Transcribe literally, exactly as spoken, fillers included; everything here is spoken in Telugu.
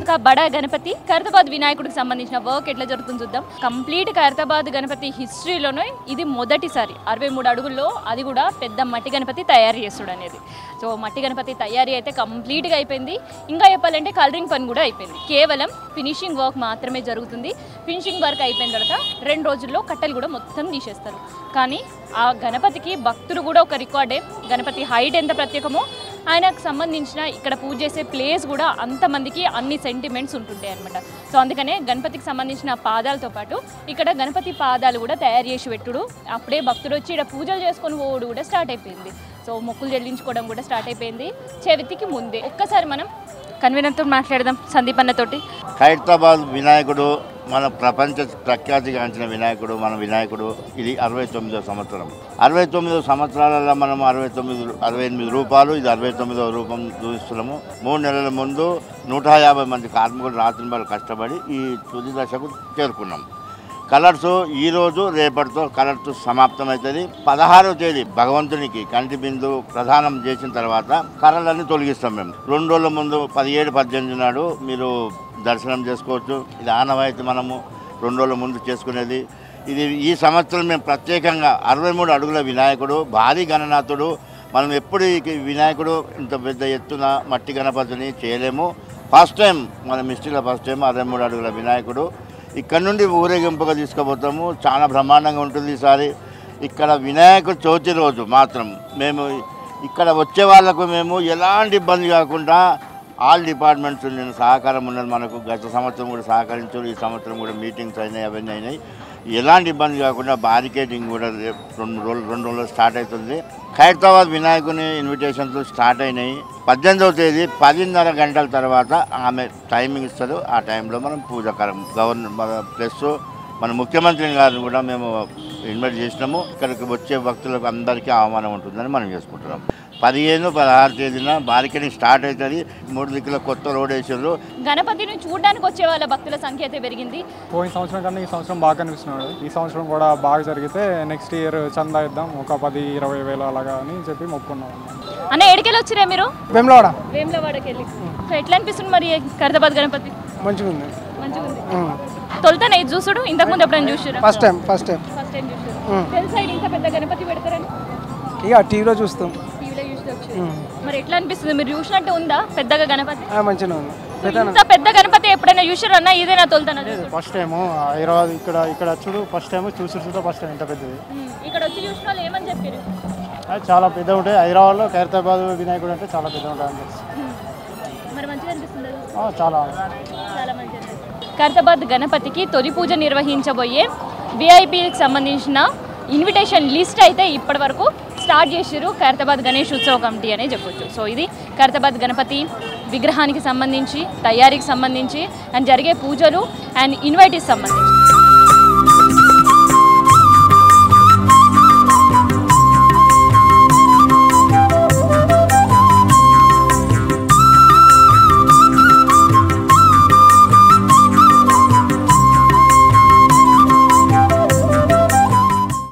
का बड़ा गणपति ఖైరతాబాద్ వినాయకుడికి సంబంధించిన వర్క్ ఎట్లా జరుగుతుందో చూద్దాం. కంప్లీట్ ఖైరతాబాద్ గణపతి హిస్టరీలోనే ఇది మొదటిసారి అరవై మూడు అడుగుల్లో అది కూడా పెద్ద మట్టి గణపతి తయారు చేస్తాడు అనేది. సో మట్టి గణపతి తయారీ అయితే కంప్లీట్గా అయిపోయింది. ఇంకా చెప్పాలంటే కలరింగ్ పని కూడా అయిపోయింది. కేవలం ఫినిషింగ్ వర్క్ మాత్రమే జరుగుతుంది. ఫినిషింగ్ వర్క్ అయిపోయిన తర్వాత రెండు రోజుల్లో కట్టెలు కూడా మొత్తం తీసేస్తారు. కానీ ఆ గణపతికి భక్తులు కూడా ఒక రికార్డే. గణపతి హైట్ ఎంత ప్రత్యేకమో ఆయనకు సంబంధించిన ఇక్కడ పూజ చేసే ప్లేస్ కూడా అంతమందికి అన్ని సెంటిమెంట్స్ ఉంటుంటాయి అనమాట. సో అందుకనే గణపతికి సంబంధించిన పాదాలతో పాటు ఇక్కడ గణపతి పాదాలు కూడా తయారు చేసి పెట్టుడు. అప్పుడే భక్తులు వచ్చి ఇక్కడ పూజలు చేసుకొని పోవడం కూడా స్టార్ట్ అయిపోయింది. సో మొక్కులు చెల్లించుకోవడం కూడా స్టార్ట్ అయిపోయింది చవితికి ముందే. ఒక్కసారి మనం కన్వీనర్తో మాట్లాడదాం, సందీప్ అన్నతోటి. ఖైరతాబాద్ వినాయకుడు మన ప్రపంచ ప్రఖ్యాతిగాంచిన వినాయకుడు మన వినాయకుడు. ఇది అరవై తొమ్మిదో సంవత్సరం. అరవై తొమ్మిదో సంవత్సరాలలో మనం అరవై తొమ్మిది అరవై ఎనిమిది రూపాలు ఇది అరవై తొమ్మిదో రూపం చూపిస్తున్నాము. మూడు నెలల ముందు నూట యాభై మంది కార్మికులు రాత్రింబలు కష్టపడి ఈ తుది దశకు చేరుకున్నాం. కలర్స్ ఈరోజు రేపటితో కలర్స్ సమాప్తమవుతుంది. పదహారవ తేదీ భగవంతునికి కంటి బిందు ప్రదానం చేసిన తర్వాత కర్రలన్నీ తొలగిస్తాం. మేము రెండు రోజుల ముందు పదిహేడు పద్దెనిమిది నాడు మీరు దర్శనం చేసుకోవచ్చు. ఇది ఆనవాయితీ మనము రెండు రోజుల ముందు చేసుకునేది. ఇది ఈ సంవత్సరం మేము ప్రత్యేకంగా అరవై మూడు అడుగుల వినాయకుడు, భారీ గణనాథుడు. మనం ఎప్పుడు ఈ వినాయకుడు ఇంత పెద్ద ఎత్తున మట్టి గణపతిని చేయలేము. ఫస్ట్ టైం మన మిస్టరీలో ఫస్ట్ టైం అరవై మూడు అడుగుల వినాయకుడు. ఇక్కడ నుండి ఊరేగింపుగా తీసుకుపోతాము. చాలా బ్రహ్మాండంగా ఉంటుంది ఈసారి. ఇక్కడ వినాయకుడు చవితి రోజు మాత్రం మేము ఇక్కడ వచ్చే వాళ్ళకు మేము ఎలాంటి ఇబ్బంది కాకుండా ఆల్ డిపార్ట్మెంట్స్ నేను సహకారం ఉన్నది మనకు. గత సంవత్సరం కూడా సహకరించారు, ఈ సంవత్సరం కూడా మీటింగ్స్ అయినాయి, అవన్నీ అయినాయి. ఎలాంటి ఇబ్బంది కాకుండా బారికేడింగ్ కూడా రెండు రోజులు రెండు రోజులు స్టార్ట్ అవుతుంది. ఖైరతాబాద్ వినాయకుని ఇన్విటేషన్స్ స్టార్ట్ అయినాయి. పద్దెనిమిదవ తేదీ పదిన్నర గంటల తర్వాత ఆమె టైమింగ్ ఇస్తారు. ఆ టైంలో మనం పూజాకారం గవర్నర్ ప్లస్ మన ముఖ్యమంత్రి గారిని కూడా మేము ఇన్వైట్ చేసినాము. ఇక్కడికి వచ్చే భక్తులకు అందరికీ ఆహ్వానం ఉంటుందని మనం చేసుకుంటున్నాం. పదిహేను పదహారు తేదీన బారికేడింగ్ స్టార్ట్ అవుతుంది. మూడు దిక్కుల కొత్త రోడ్ వేసారు. గణపతిని చూడడానికి వచ్చే వాళ్ళ భక్తుల సంఖ్య అయితే పెరిగింది. పోయిన సంవత్సరం కన్నా ఈ సంవత్సరం బాగా కనిపిస్తున్నాడు. ఈ సంవత్సరం కూడా బాగా జరిగితే నెక్స్ట్ ఇయర్ చందా ఇద్దాం ఒక పది ఇరవై వేలు అలాగా అని చెప్పి మొక్కున్నాం. అన్న ఎడికెళ్ళి వచ్చిరే మీరు? వేములవాడ. వేములవాడకి వెళ్ళి. సో ఎట్లా అనిపిస్తుంది మరి ఖైరతాబాద్ గణపతి? మంచిగా ఉంది. మంచిగా ఉంది. తొలుతానే ఇది చూసుడు, ఇంతకుముందు ఎప్పుడైనా చూసారు? First time first time first time చూసారు. తెలుసా ఇంత పెద్ద గణపతి పెడతారని? ఇక టీవీలో చూస్తాం. టీవీలో చూస్తే వచ్చారు. మరి ఎట్లా అనిపిస్తుంది? మీరు చూసినట్టు ఉందా పెద్దగా గణపతి? మంచిగా ఉంది. ఇంత పెద్ద గణపతి ఎప్పుడైనా చూసారు అన్న? ఇదే నా తొలుతాను. ఫస్ట్ టైం హైదరాబాద్ ఇక్కడ ఇక్కడ చూడు ఫస్ట్ టైం చూసి చూద్దా ఫస్ట్ టైం ఇంత పెద్దది. ఇక్కడ వచ్చి చూసిన వాళ్ళు ఏమని చెప్పారు? చాలా పెద్ద ఉంటాయి. హైదరాబాద్లో ఖైరతాబాద్ వినాయకుడు అంటే చాలా పెద్ద ఉంటాయి. మరి మంచిగా అనిపిస్తుంది. చాలా చాలా మంచిగా. ఖైరతాబాద్ గణపతికి తొలి పూజ నిర్వహించబోయే విఐపీకి సంబంధించిన ఇన్విటేషన్ లిస్ట్ అయితే ఇప్పటి వరకు స్టార్ట్ చేసారు ఖైరతాబాద్ గణేష్ ఉత్సవ కమిటీ అనే చెప్పొచ్చు. సో ఇది ఖైరతాబాద్ గణపతి విగ్రహానికి సంబంధించి, తయారీకి సంబంధించి అండ్ జరిగే పూజలు అండ్ ఇన్వైటీకి సంబంధించి.